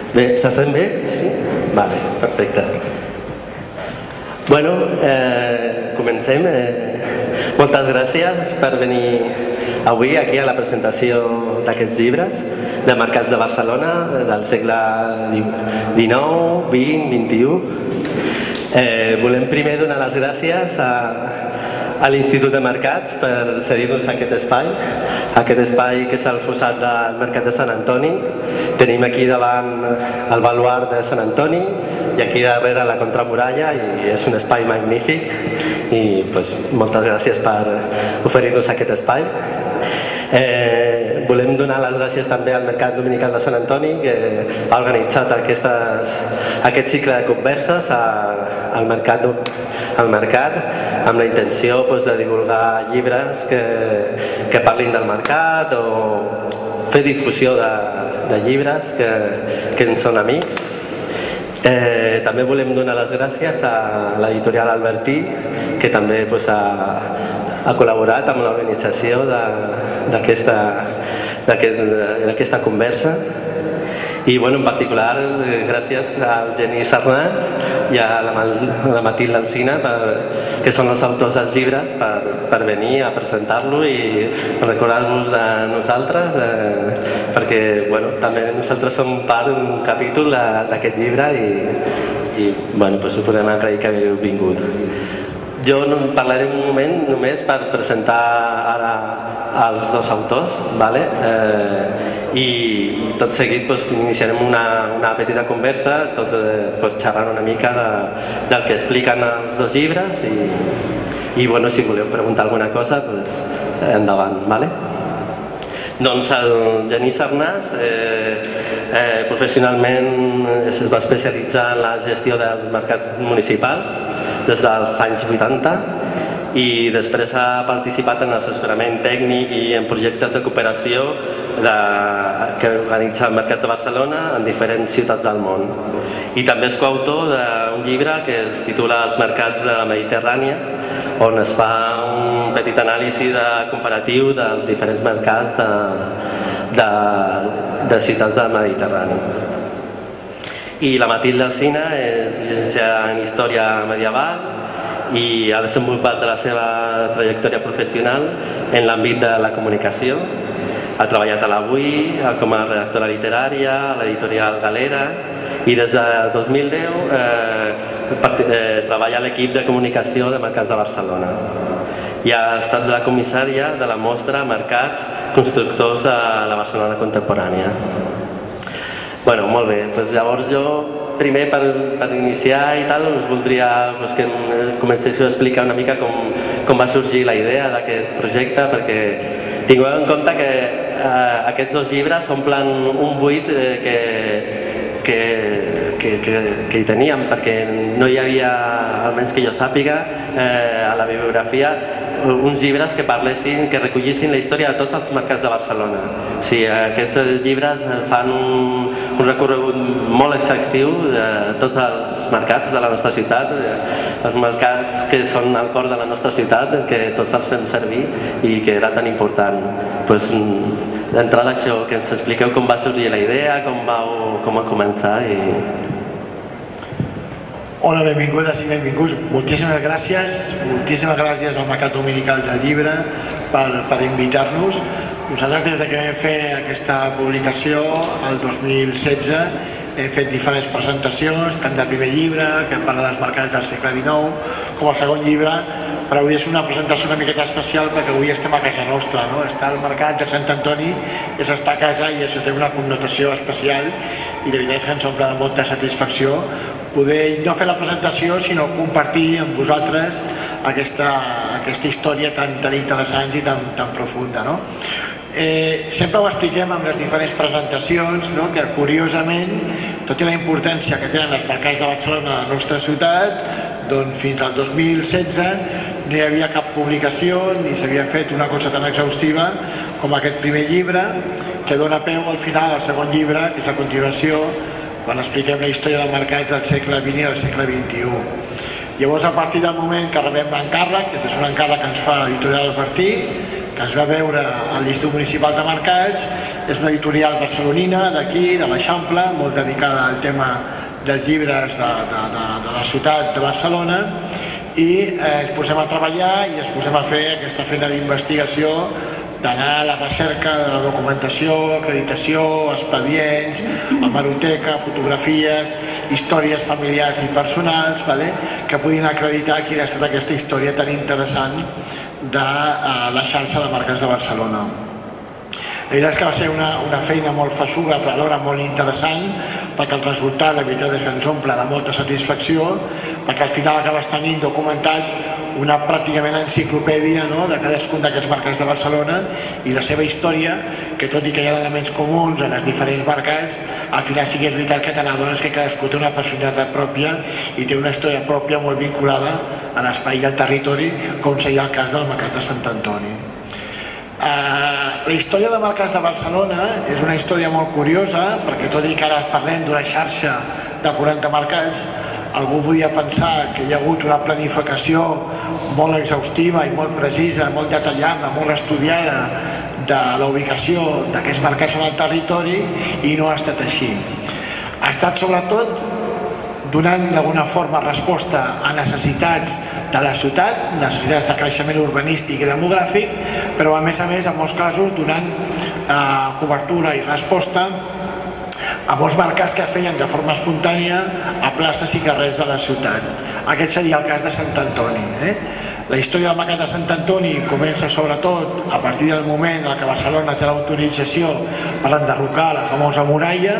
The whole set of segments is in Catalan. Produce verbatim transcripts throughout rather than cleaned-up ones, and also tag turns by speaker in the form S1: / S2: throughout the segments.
S1: Bé, se sent bé? Sí? Vale, perfecte. Bueno, eh, comencem. Eh, moltes gràcies per venir avui aquí a la presentació d'aquests llibres de mercats de Barcelona del segle dinou, vint, vint-i-u. Eh, volem primer donar les gràcies a, a l'Institut de Mercats per cedir-nos aquest espai, aquest espai que és el fossat del Mercat de Sant Antoni. Tenim aquí davant el baluard de Sant Antoni i aquí darrere la contramuralla, i és un espai magnífic i pues, moltes gràcies per oferir-nos aquest espai. Eh, volem donar les gràcies també al Mercat Dominical de Sant Antoni, que ha organitzat aquestes, aquest cicle de converses a, al, mercat, al mercat amb la intenció pues, de divulgar llibres que, que parlin del mercat o fer difusió de, de llibres que, que en són amics. Eh, també volem donar les gràcies a l'editorial Albertí, que també pues, ha, ha col·laborat amb l'organització d'aquesta d'aquesta conversa. I bueno, en particular gràcies al Genís Sarnàs i a la, la Matilde Alsina, per, que són els autors dels llibres, per, per venir a presentar-lo i recordar-vos de nosaltres, eh, perquè bueno, també nosaltres som part d'un capítol d'aquest llibre i, i bueno, pues us podem agrair que hagueu vingut. Jo parlaré un moment només per presentar ara els dos autors, vale? eh, i tot seguit pues, iniciarem una, una petita conversa, tot eh, pues, xerrant una mica de, del que expliquen els dos llibres i, i bueno, si voleu preguntar alguna cosa, pues, endavant. Vale? Doncs el Genís Sarnàs eh, eh, professionalment es va especialitzar en la gestió dels mercats municipals des dels anys vuitanta i després ha participat en assessorament tècnic i en projectes de cooperació de, que organitza el Mercat de Barcelona en diferents ciutats del món. I també és coautor d'un llibre que es titula Els mercats de la Mediterrània, on es fa un petit anàlisi de comparatiu dels diferents mercats de, de, de ciutats del Mediterrani. I la Matilde Alsina és llicenciada en Història Medieval i ha desenvolupat la seva trajectòria professional en l'àmbit de la comunicació. Ha treballat a l'Avui com a redactora literària, a l'editorial Galera, i des de dos mil deu eh, eh, treballa a l'equip de comunicació de Mercats de Barcelona. I ha estat la comissària de la mostra Mercats Constructors de la Barcelona Contemporània. Bueno, molt bé, doncs llavors jo primer per, per iniciar i tal us voldria pues, que comencéssiu a explicar una mica com, com va sorgir la idea d'aquest projecte, perquè tingueu en compte que eh, aquests dos llibres omplen un buit eh, que, que, que, que, que hi teníem, perquè no hi havia, almenys que jo sàpiga, eh, a la bibliografia uns llibres que parlessin, que recollissin la història de tots els mercats de Barcelona. O sigui, aquests llibres fan un, un recorregut molt exhaustiu de tots els mercats de la nostra ciutat, els mercats que són al cor de la nostra ciutat, que tots els fem servir i que era tan important. Pues, d'entrada això, que ens expliqueu com va sorgir la idea, com vau, com va començar i...
S2: Hola, benvingudes i benvinguts. Moltíssimes gràcies, moltíssimes gràcies al Mercat Dominical del Llibre per, per invitar-nos. Nosaltres des que vam fer aquesta publicació el dos mil setze hem fet diferents presentacions, tant del primer llibre, que parla dels mercats del segle dinou, com el segon llibre, però avui és una presentació una miqueta especial perquè avui estem a casa nostra, no? Estar al mercat de Sant Antoni és estar a casa i això té una connotació especial i de veritat és que ens omple de molta satisfacció poder no fer la presentació sinó compartir amb vosaltres aquesta, aquesta història tan, tan interessant i tan, tan profunda, no? Eh, sempre ho expliquem amb les diferents presentacions, no? Que curiosament, tot i la importància que tenen els mercats de Barcelona a la nostra ciutat, doncs fins al dos mil setze no hi havia cap publicació ni s'havia fet una cosa tan exhaustiva com aquest primer llibre, que dona peu al final al segon llibre, que és la continuació, quan expliquem la història dels mercats del segle vint i del segle vint-i-u. Llavors, a partir del moment que rebem l'encàrrec, que és un encàrrec que ens fa l'editorial Albertí, que es va veure a l'Institut Municipal de Mercats, és una editorial barcelonina d'aquí, de l'Eixample, molt dedicada al tema dels llibres de, de, de, de la ciutat de Barcelona, i eh, ens posem a treballar i ens posem a fer aquesta feina d'investigació, d'anar a la recerca de la documentació, acreditació, expedients, hemeroteca, fotografies, històries familiars i personals, vale? Que puguin acreditar quina ha estat aquesta història tan interessant de eh, la xarxa de marques de Barcelona. La veritat és que va ser una, una feina molt feixuga, però alhora molt interessant, perquè el resultat, la veritat és que ens omple de molta satisfacció, perquè al final acabes tenint documentat una pràcticament enciclopèdia, no?, de cadascun d'aquests mercats de Barcelona i la seva història, que tot i que hi ha elements comuns en els diferents mercats, al final sí que és veritat que te n'adones que cadascú té una personalitat pròpia i té una història pròpia molt vinculada a l'espai i al territori, com seria el cas del Mercat de Sant Antoni. Uh, la història de Mercats de Barcelona és una història molt curiosa, perquè tot i que ara parlem d'una xarxa de quaranta mercats, algú podia pensar que hi ha hagut una planificació molt exhaustiva i molt precisa, molt detallada, molt estudiada de la ubicació d'aquests mercats en el territori, i no ha estat així. Ha estat sobretot donant d'alguna forma resposta a necessitats de la ciutat, necessitats de creixement urbanístic i demogràfic, però a més a més, en molts casos, donant eh, cobertura i resposta a molts mercats que feien de forma espontània a places i carrers de la ciutat. Aquest seria el cas de Sant Antoni. Eh? La història del Mercat de Sant Antoni comença sobretot a partir del moment en què Barcelona té l'autorització per enderrocar la famosa muralla,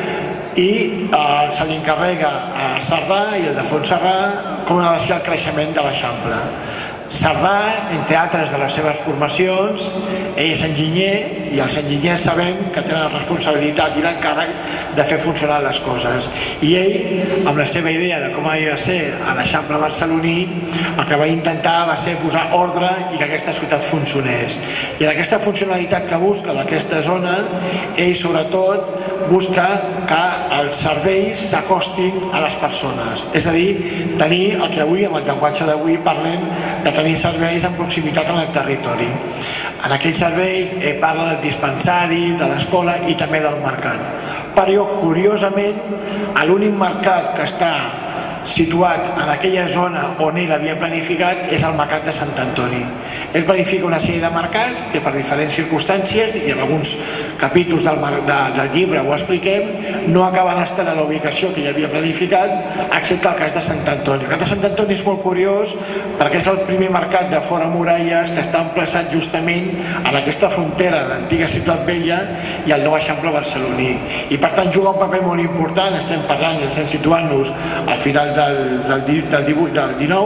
S2: i eh, se li encarrega a Cerdà i el Ildefons Cerdà com ha de ser el creixement de l'Eixample. Cerdà, entre altres de les seves formacions, ell és enginyer i els enginyers sabem que tenen la responsabilitat i l'encàrrec de fer funcionar les coses. I ell, amb la seva idea de com havia de ser a l'Eixample barceloní, el que va intentar va ser posar ordre i que aquesta ciutat funcionés. I en aquesta funcionalitat que busca d'aquesta zona, ell sobretot busca que els serveis s'acostin a les persones. És a dir, tenir el que avui, amb el llenguatge d'avui, parlem de tenir serveis en proximitat en el territori. En aquells serveis eh, parla del dispensari, de l'escola i també del mercat. Però, curiosament, l'únic mercat que està situat en aquella zona on ell havia planificat és el Mercat de Sant Antoni. Ell planifica una sèrie de mercats que per diferents circumstàncies, i en alguns capítols del, de, del llibre ho expliquem, no acaben estant a la ubicació que ell havia planificat, excepte el cas de Sant Antoni. El cas de Sant Antoni és molt curiós perquè és el primer mercat de fora muralles que està emplaçat justament en aquesta frontera de l'antiga Ciutat Vella i el nou Eixample barceloní. I per tant juga un paper molt important, estem parlant i ens situant-nos al final del, del, del divuit, del dinou,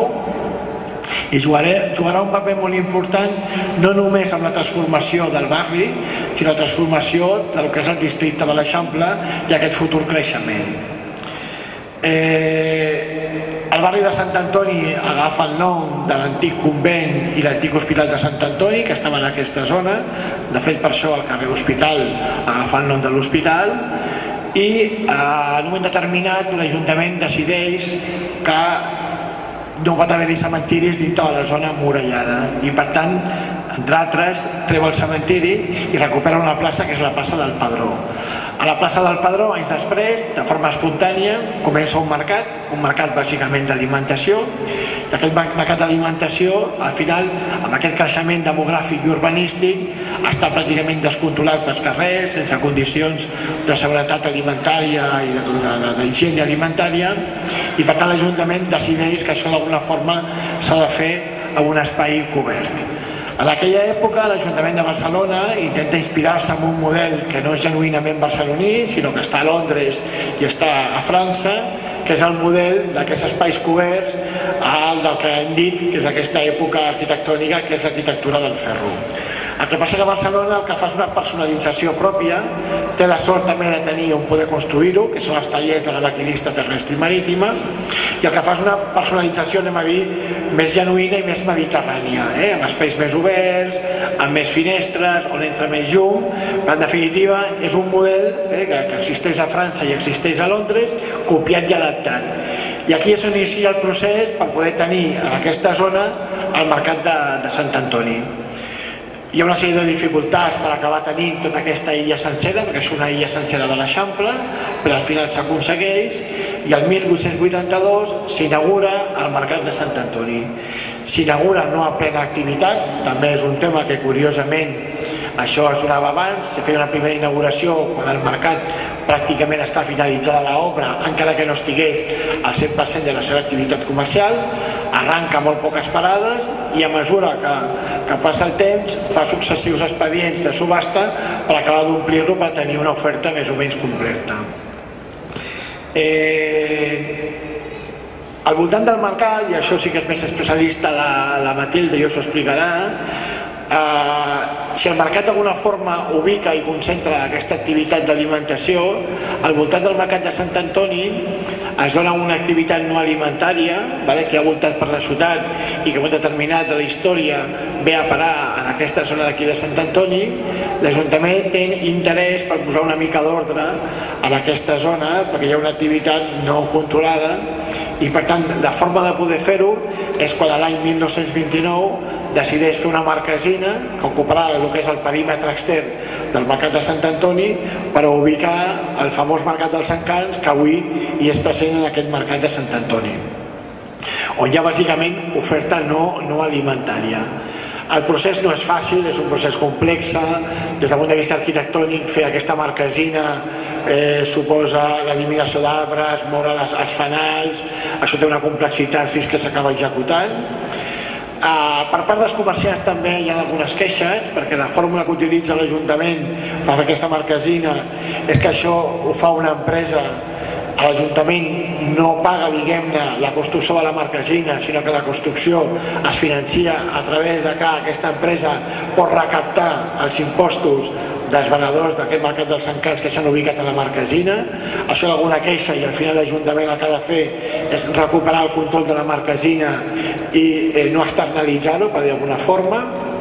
S2: i jugarà, jugarà un paper molt important no només amb la transformació del barri, sinó la transformació del que és el districte de l'Eixample i aquest futur creixement. Eh, el barri de Sant Antoni agafa el nom de l'antic convent i l'antic hospital de Sant Antoni, que estava en aquesta zona. De fet, per això el carrer Hospital agafa el nom de l'hospital. I en un moment determinat l'Ajuntament decideix que no pot haver-hi cementiris dintre de la zona emmurallada i per tant, entre altres, treu el cementiri i recupera una plaça que és la plaça del Padró. A la plaça del Padró, anys després, de forma espontània, comença un mercat, un mercat bàsicament d'alimentació, i aquest mercat d'alimentació, al final, amb aquest creixement demogràfic i urbanístic, està pràcticament descontrolat pels carrers, sense condicions de seguretat alimentària i d'higiene alimentària, i per tant l'Ajuntament decideix que això d'alguna forma s'ha de fer en un espai cobert. En aquella època l'Ajuntament de Barcelona intenta inspirar-se en un model que no és genuïnament barceloní, sinó que està a Londres i està a França, que és el model d'aquests espais coberts, el del que hem dit, que és aquesta època arquitectònica, que és l'arquitectura del ferro. El que passa que a Barcelona el que fa és una personalització pròpia, té la sort també de tenir on poder construir-ho, que són els tallers de la maquinista terrestre i marítima, i el que fa és una personalització, anem a dir, més genuïna i més mediterrània, eh? Amb espais més oberts, amb més finestres, on entra més llum, però en definitiva és un model eh, que, que existeix a França i existeix a Londres, copiat i adaptat. I aquí s'inicia el procés per poder tenir en aquesta zona el mercat de, de Sant Antoni. Hi ha una sèrie de dificultats per acabar tenint tota aquesta illa sencera, perquè és una illa sencera de l'Eixample, però al final s'aconsegueix, i el mil vuit-cents vuitanta-dos s'inaugura el Mercat de Sant Antoni. S'inaugura no a plena activitat, també és un tema que curiosament això es donava abans, se feia una primera inauguració quan el mercat pràcticament està finalitzada l'obra, encara que no estigués al cent per cent de la seva activitat comercial, arranca molt poques parades i a mesura que, que passa el temps fa successius expedients de subhasta per acabar d'omplir-lo per tenir una oferta més o menys completa. Eh... Al voltant del mercat, i això sí que és més especialista la, la Matilde i us ho explicarà, eh, si el mercat d'alguna forma ubica i concentra aquesta activitat d'alimentació, al voltant del mercat de Sant Antoni es dona una activitat no alimentària, vale, que ha voltat per la ciutat i que en un determinat de la història ve a parar en aquesta zona d'aquí de Sant Antoni. L'Ajuntament té interès per posar una mica d'ordre en aquesta zona perquè hi ha una activitat no controlada i per tant la forma de poder fer-ho és quan l'any mil nou-cents vint-i-nou decideix fer una marquesina que ocuparà el que és el perímetre extern del Mercat de Sant Antoni per ubicar el famós Mercat dels Encants que avui hi és present en aquest Mercat de Sant Antoni, on hi ha bàsicament oferta no, no alimentària. El procés no és fàcil, és un procés complex. Des del punt de vista arquitectònic, fer aquesta marquesina eh, suposa l'eliminació d'arbres, moure les, els fanals, això té una complexitat fins que s'acaba executant. Uh, per part dels comerciants també hi ha algunes queixes, perquè la fórmula que utilitza l'Ajuntament per fer aquesta marquesina és que això ho fa una empresa. L'Ajuntament no paga, diguem-ne, la construcció de la marquesina, sinó que la construcció es financia a través de que aquesta empresa pot recaptar els impostos dels venedors d'aquest Mercat dels Encants que s'han ubicat a la marquesina. Això és alguna queixa i al final l'Ajuntament el que ha de fer és recuperar el control de la marquesina i eh, no externalitzar-ho, per dir d'alguna forma.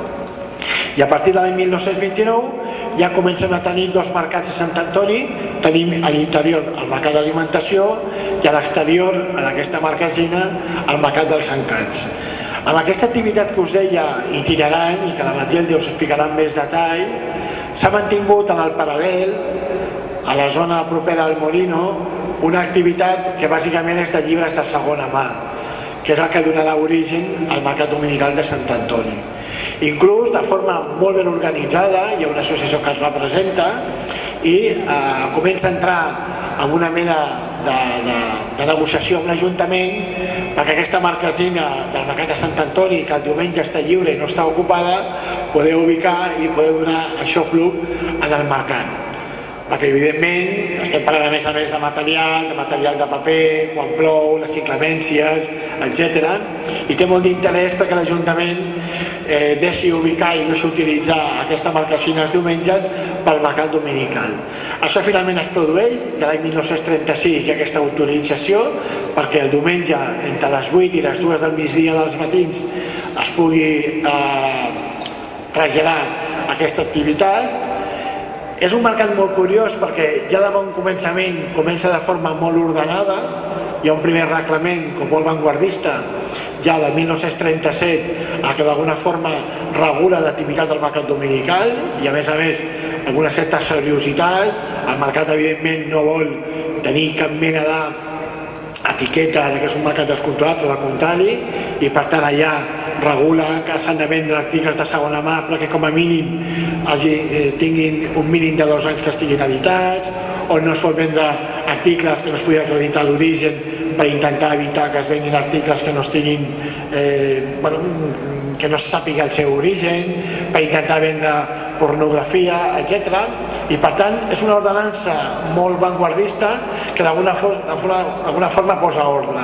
S2: I a partir de l'any mil nou-cents vint-i-nou ja comencem a tenir dos mercats a Sant Antoni. Tenim a l'interior el mercat d'alimentació i a l'exterior, en aquesta marquesina, el Mercat dels Encants. Amb aquesta activitat que us deia itinerant i que la Matilde us explicarà amb més detall, s'ha mantingut en el paral·lel, a la zona propera al Molino, una activitat que bàsicament és de llibres de segona mà, que és el que donarà origen al Mercat Dominical de Sant Antoni. Inclús de forma molt ben organitzada, hi ha una associació que es representa i eh, comença a entrar en una mena de, de, de negociació amb l'Ajuntament perquè aquesta marquesina del Mercat de Sant Antoni, que el diumenge està lliure i no està ocupada, poder ubicar i poder donar això club en el mercat. Perquè evidentment estem parlant a més a més de material, de material de paper, quan plou, les inclemències, etcètera. I té molt d'interès perquè l'Ajuntament eh, deixi ubicar i deixi utilitzar aquesta marquesina els diumenges pel mercat dominical. Això finalment es produeix, de l'any mil nou-cents trenta-sis hi ha aquesta autorització perquè el diumenge entre les vuit i les dues del migdia dels matins es pugui eh, traslladar aquesta activitat. És un mercat molt curiós perquè ja de bon començament comença de forma molt ordenada. Hi ha un primer reglament com molt vanguardista ja de mil nou-cents trenta-set que d'alguna forma regula l'activitat del mercat dominical i a més a més alguna certa seriositat. El mercat evidentment no vol tenir cap mena de etiqueta que és un mercat descontrolat, al contrari, i per tant allà regula que s'han de vendre articles de segona mà perquè com a mínim hagi, eh, tinguin un mínim de dos anys que estiguin editats, on no es pot vendre articles que no es pugui acreditar l'origen per intentar evitar que es venguin articles que no estiguin eh, bueno, que no se sàpiga el seu origen, per intentar vendre pornografia, etcètera. I per tant és una ordenança molt vanguardista que d'alguna forma, forma posa ordre.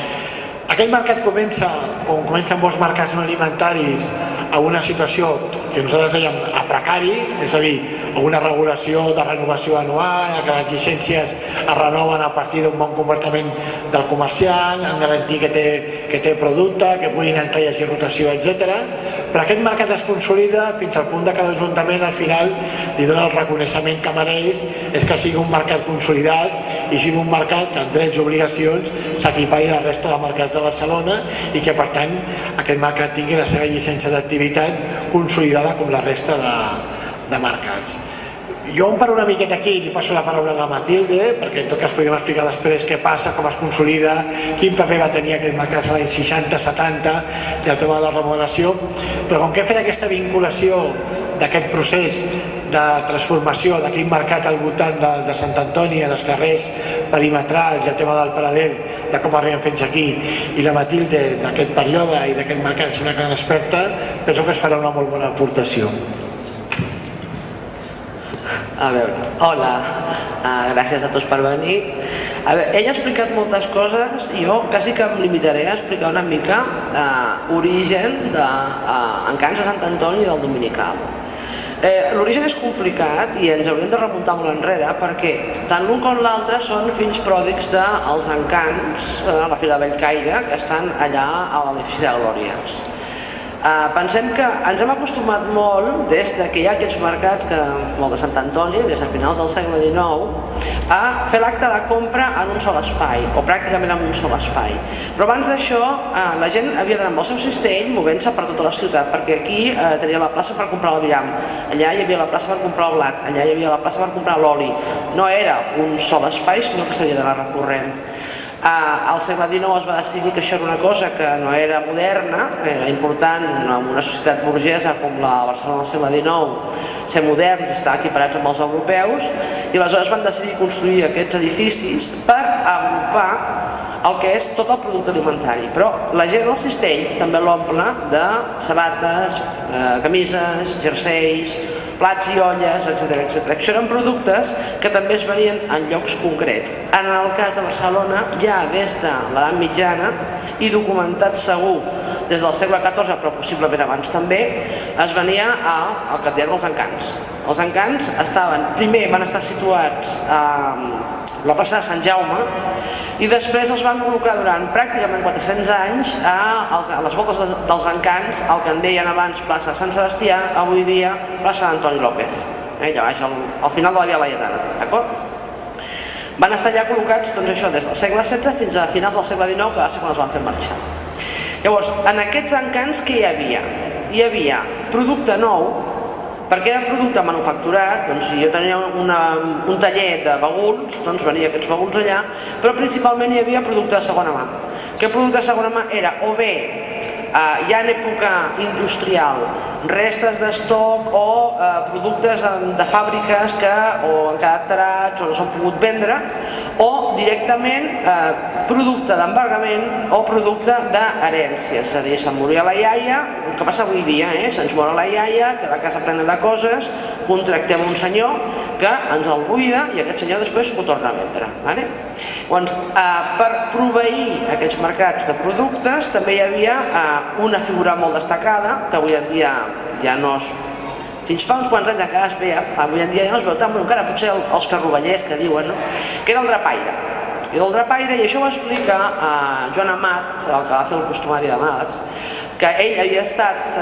S2: Aquest mercat comença, com comencen molts mercats no alimentaris, a una situació que nosaltres dèiem a precari, és a dir, alguna regulació de renovació anual, que les llicències es renoven a partir d'un bon comportament del comerciant, en garantir que té, que té producte, que puguin entrar i hagi rotació, etcètera. Però aquest mercat es consolida fins al punt que l'Ajuntament al final li dona el reconeixement que mereix, és que sigui un mercat consolidat i sigui un mercat que en drets i obligacions s'equipari a la resta de mercats de Barcelona i que per tant aquest mercat tingui la seva llicència d'activitat consolidada com la resta de, de mercats. Jo em paro una miqueta aquí i li passo la paraula a la Matilde, perquè en tot cas podríem explicar després què passa, com es consolida, quin paper va tenir aquest mercat als anys seixanta setanta i el tema de la remodelació, però com que hem fet aquesta vinculació d'aquest procés de transformació d'aquell mercat al voltant de, de Sant Antoni, en els carrers perimetrals i el tema del paral·lel, de com arribem fins aquí, i la Matilde d'aquest període i d'aquest mercat és una gran experta, penso que es farà una molt bona aportació.
S3: A veure, hola, uh, gràcies a tots per venir. A veure, ell ha explicat moltes coses, jo quasi que em limitaré a explicar una mica uh, origen d'Encants de Sant Antoni i del Dominical. Eh, L'origen és complicat i ens hauríem de remuntar molt enrere perquè tant l'un com l'altre són fills pròdics dels Encants, a la Fira de Bellcaire, que estan allà a l'edifici de Glòries. Uh, pensem que ens hem acostumat molt, des que hi ha aquests mercats, que, com el de Sant Antoni, des de finals del segle dinou, a fer l'acte de compra en un sol espai, o pràcticament en un sol espai. Però abans d'això, uh, la gent havia d'anar amb el seu cistell movent-se per tota la ciutat, perquè aquí uh, tenia la plaça per comprar el viram, allà hi havia la plaça per comprar el blat, allà hi havia la plaça per comprar l'oli. No era un sol espai, sinó que s'havia d'anar recorrent. Al segle dinou es va decidir que això era una cosa que no era moderna, era important en una societat burgesa com la Barcelona del segle dinou ser moderns i estar equiparats amb els europeus, i aleshores van decidir construir aquests edificis per agrupar el que és tot el producte alimentari. Però la gent al cistell també l'omple de sabates, camises, jerseis, plats i olles, etcètera, etcètera. Això eren productes que també es venien en llocs concrets. En el cas de Barcelona, ja des de l'edat mitjana, i documentat segur des del segle catorze, però possiblement abans també, es venia al que deien els encants. Els encants estaven, primer van estar situats a la plaça de Sant Jaume i després els van col·locar durant pràcticament quatre-cents anys a les voltes dels encants, el que en deien abans plaça Sant Sebastià, avui dia plaça Antoni López, allà baix, al final de la Via Laietana, d'acord? Van estar allà col·locats, doncs això, des del segle setze fins a finals del segle dinou, que va ser quan els van fer marxar. Llavors, en aquests encants què hi havia? Hi havia producte nou, perquè era producte manufacturat, doncs si jo tenia una, un taller de baguls, doncs venia aquests baguls allà, però principalment hi havia producte de segona mà. Aquest producte de segona mà era o bé eh, ja en època industrial, restes d'estoc o eh, productes de fàbriques que o han quedat tarats o no s'han pogut vendre, o directament eh, producte d'embargament o producte d'herència, és a dir, se'n moria la iaia, el que passa avui dia, eh? Se'ns mor la iaia, té la casa plena de coses, contractem un senyor que ens el buida i aquest senyor després ho torna a vendre. Vale? Llavors, eh, per proveir aquests mercats de productes també hi havia eh, una figura molt destacada, que avui en dia ja no es... Fins fa uns quants anys encara es veia, avui en dia ja no es veu tant, però encara potser els ferrovellers que diuen, no? Que era el drapaire. I el drapaire, i això ho explica eh, Joan Amat, el que va fer el costumari d'Amades, que ell havia estat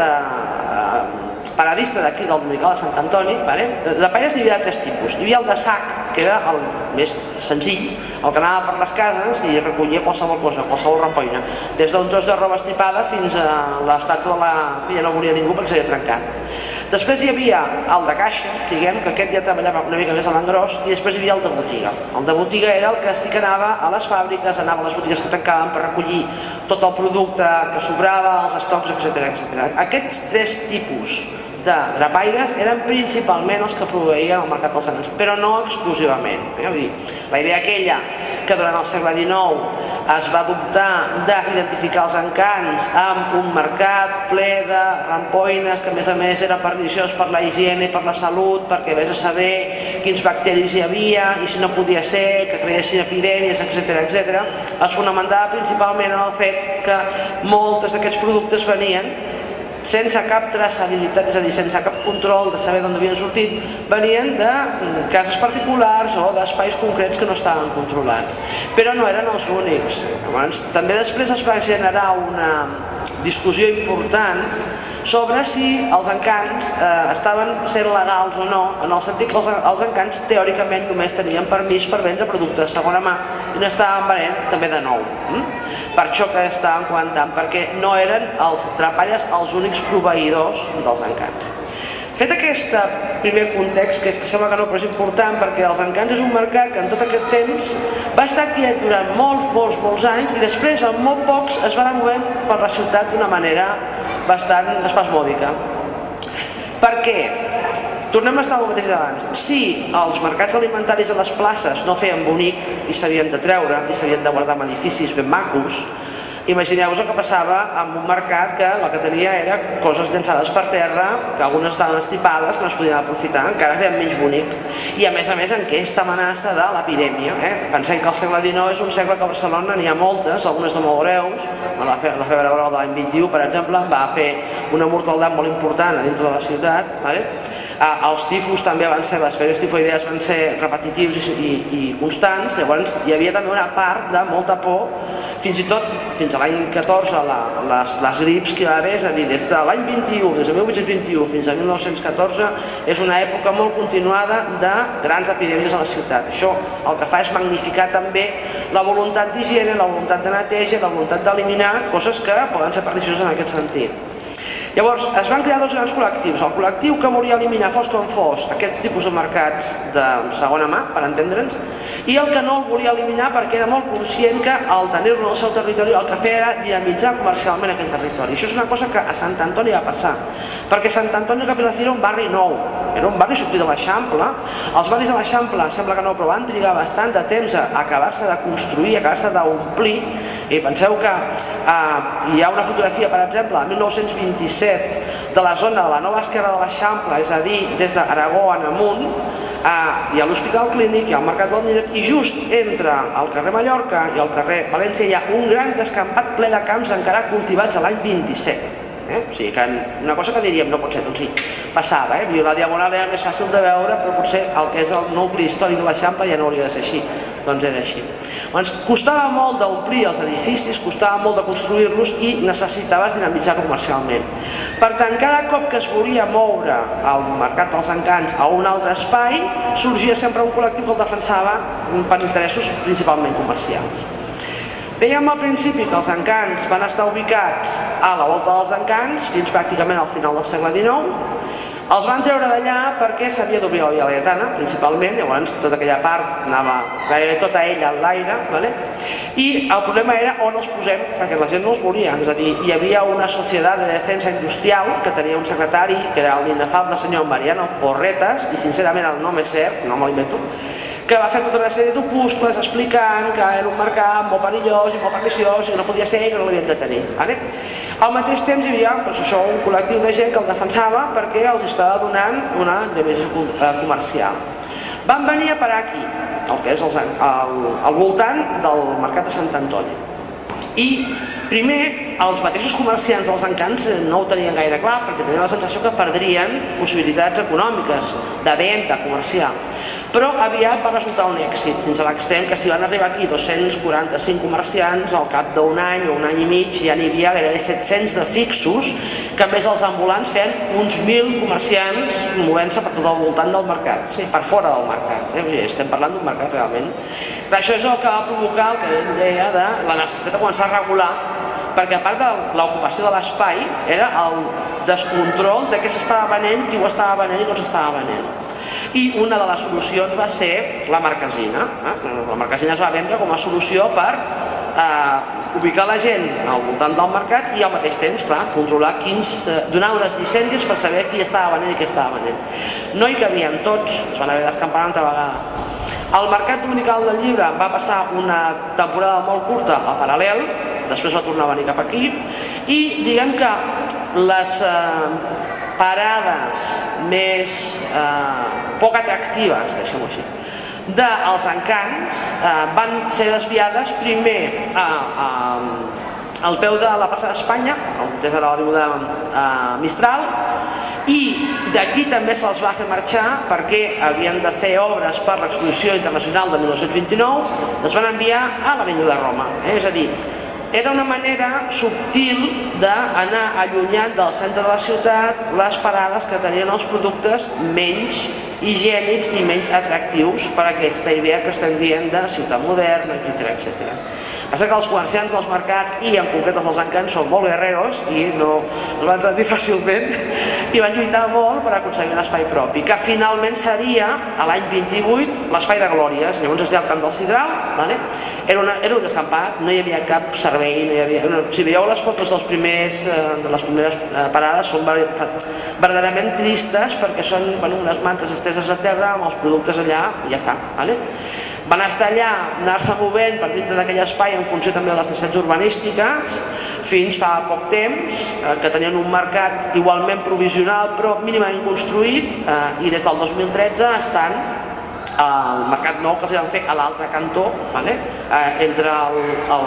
S3: eh, paradista d'aquí del Dominical de Sant Antoni. Vale? De drapaire es dividia en tres tipus. Hi havia el de sac, que era el més senzill, el que anava per les cases i recollia qualsevol cosa, qualsevol rampoina, des d'un tros de roba estripada fins a l'estàtua de la... que ja no volia ningú perquè s'havia trencat. Després hi havia el de caixa, diguem que aquest ja treballava una mica més a l'engròs, i després hi havia el de botiga. El de botiga era el que sí que anava a les fàbriques, anava a les botigues que tancaven per recollir tot el producte que sobrava, els estocs, etcètera, etcètera. Aquests tres tipus de drapaires eren principalment els que proveïen el mercat dels encants, però no exclusivament. Eh? Vull dir, la idea aquella que durant el segle dinou es va adoptar d'identificar els encants amb un mercat ple de rampoines, que a més a més era perniciós per la higiene i per la salut, perquè vés a saber quins bacteris hi havia i si no podia ser, que creessin epidèmies, etcètera, etcètera, es fonamentava principalment en el fet que molts d'aquests productes venien sense cap traçabilitat, és a dir, sense cap control de saber d'on havien sortit, venien de cases particulars o d'espais concrets que no estaven controlats. Però no eren els únics. Llavors, també després es va generar una discussió important sobre si els encants estaven sent legals o no, en el sentit que els encants teòricament només tenien permís per vendre productes de segona mà i no estaven venent també de nou. Per això que estaven comentant, perquè no eren els trapaires els únics proveïdors dels encants. Fet aquest primer context, que sembla que no, però és important, perquè els encants és un mercat que en tot aquest temps va estar quiet durant molts, molts, molts anys i després, en molt pocs, es va anar movent per la ciutat d'una manera bastant espasmòdica. Per què? Tornem a estar al mateix d'abans. Si els mercats alimentaris a les places no feien bonic i s'havien de treure i s'havien de guardar en edificis ben macos, imagineu-vos el que passava amb un mercat que el que tenia era coses llançades per terra, que algunes estaven estipades, que no es podien aprofitar, encara feien menys bonic. I a més a més, en aquesta amenaça de l'epidèmia. Pensem que el segle dinou és un segle que a Barcelona n'hi ha moltes, algunes de molt greus. La febre groga de l'any vint-i-u, per exemple, va fer una mortaldat molt important a dintre de la ciutat. Els tifus també van ser, les febres tifoidees van ser repetitius i constants, llavors hi havia també una part de molta por, fins i tot fins a l'any catorze, les grips que hi va haver, és a dir, des de l'any vint-i-u, des de mil vuit-cents vint-i-u fins a mil nou-cents catorze, és una època molt continuada de grans epidèmies a la ciutat. Això el que fa és magnificar també la voluntat d'higiene, la voluntat de neteja, la voluntat d'eliminar coses que poden ser pernicioses en aquest sentit. Llavors, es van crear dos grans col·lectius. El col·lectiu que volia eliminar, fos com fos, aquests tipus de mercats de segona mà, per entendre'ns, i el que no el volia eliminar perquè era molt conscient que al tenir-lo al seu territori el que feia era dinamitzar comercialment aquell territori. Això és una cosa que a Sant Antoni va passar, perquè Sant Antoni de Capilafir era un barri nou, era un barri sortit de l'Eixample. Els barris de l'Eixample sembla que no, però van trigar bastant de temps a acabar-se de construir, a acabar-se d'omplir, i penseu que hi ha una fotografia, per exemple, de mil nou-cents vint-i-set de la zona de la nova esquerra de l'Eixample, és a dir, des d'Aragó en amunt, hi ha l'Hospital Clínic, hi ha el Mercat del Ninet, i just entre el carrer Mallorca i el carrer València hi ha un gran descampat ple de camps encara cultivats a l'any vint-i-set. O sigui que una cosa que diríem no pot ser, doncs sí, passava, la Diagonal era més fàcil de veure, però potser el que és el nucli històric de l'Eixample ja no hauria de ser així, doncs era així. Costava molt d'omplir els edificis, costava molt de construir-los i necessitaves dinamitzar-ho comercialment. Per tant, cada cop que es volia moure el mercat dels encants a un altre espai, sorgia sempre un col·lectiu que el defensava per interessos principalment comercials. Dèiem al principi que els encants van estar ubicats a la volta dels encants fins pràcticament al final del segle dinou. Els van treure d'allà perquè s'havia d'obrir la Via Laietana, principalment, llavors tota aquella part anava gairebé tota ella en l'aire, i el problema era on els posem, perquè la gent no els volia, és a dir, hi havia una societat de defensa industrial que tenia un secretari, que era l'inefable senyor Mariano Porretas, i sincerament el nom és cert, no me l'invento, que va fer tota una sèrie d'opuscles explicant que era un mercat molt perillós i molt perniciós i no podia ser i que no l'havien de tenir. Al mateix temps hi havia un col·lectiu de gent que el defensava perquè els estava donant una dinamisme comercial. Van venir a parar aquí, el que és al voltant del mercat de Sant Antoni. I primer, els mateixos comerciants dels encants no ho tenien gaire clar perquè tenien la sensació que perdrien possibilitats econòmiques de venda comercials. Però aviat va resultar un èxit, fins a l'extrem que si van arribar aquí dos-cents quaranta-cinc comerciants, al cap d'un any o un any i mig ja n'hi havia gairebé set-cents de fixos, que a més els ambulants feien uns mil comerciants movent-se per tot el voltant del mercat, per fora del mercat, estem parlant d'un mercat realment. Això és el que va provocar el que ell deia de la necessitat de començar a regular, perquè a part de l'ocupació de l'espai era el descontrol de què s'estava venent, qui ho estava venent i com s'estava venent. I una de les solucions va ser la marquesina. La marquesina es va vendre com a solució per ubicar la gent al voltant del mercat i al mateix temps, clar, controlar quins, donar unes llicències per saber qui estava venent i qui estava venent. No hi cabien tots, es van haver d'escampar una altra vegada. El mercat dominical del llibre va passar una temporada molt curta a Paral·lel, després va tornar a venir cap aquí, i diguem que les parades més poc atractives, deixem-ho així, dels encants van ser desviades primer al peu de la plaça d'Espanya, des de l'avinguda Mistral, i d'aquí també se'ls va fer marxar perquè havien de fer obres per l'exposició internacional de mil nou-cents vint-i-nou, es van enviar a l'avinguda Roma, és a dir, era una manera subtil d'anar allunyant del centre de la ciutat les parades que tenien els productes menys higiènics i menys atractius per a aquesta idea que estem dient de ciutat moderna, etcètera, etcètera. Passa que els comerciants dels mercats, i en concret els dels encants, són molt guerreros i no els van rendir fàcilment i van lluitar molt per aconseguir un espai propi, que finalment seria, a l'any vint-i-vuit, l'espai de Glòries. Llavors es deia el Camp del Sidral, vale? Era, una, era un descampat, no hi havia cap servei, no hi havia... No, si veieu les fotos dels primers, eh, de les primeres eh, parades, són verdaderament tristes perquè són bueno, unes mantes esteses a terra amb els productes allà i ja està. Vale? Van estar allà, anar-se movent per dintre d'aquell espai en funció també de les necessitats urbanístiques fins fa poc temps, eh, que tenien un mercat igualment provisional però mínimament construït eh, i des del dos mil tretze estan al mercat nou que s'hi van fer a l'altre cantó, vale? eh, entre el,